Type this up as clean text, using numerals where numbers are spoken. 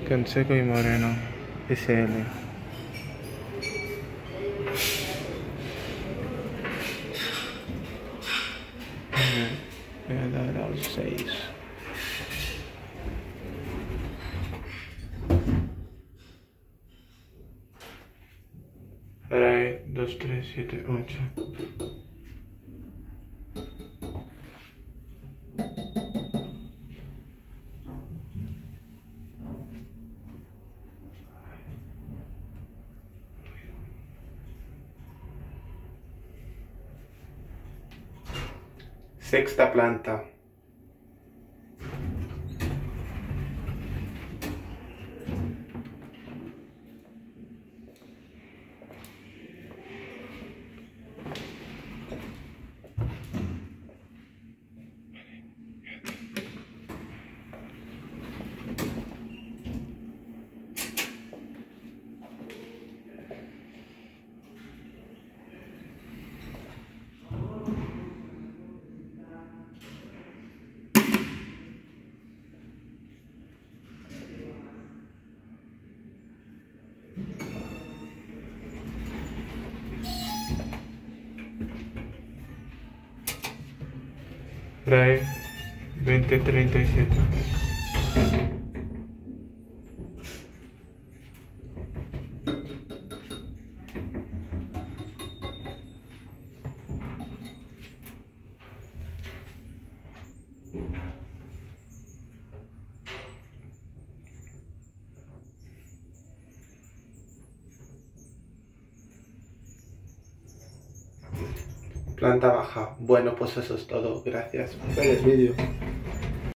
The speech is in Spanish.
Canseco y Moreno, SL. Voy a dar al 6. Espera ahí, 2, 3, 7, 8. Sexta planta. Trae 2037. Planta baja. Bueno, pues eso es todo. Gracias por ver el vídeo.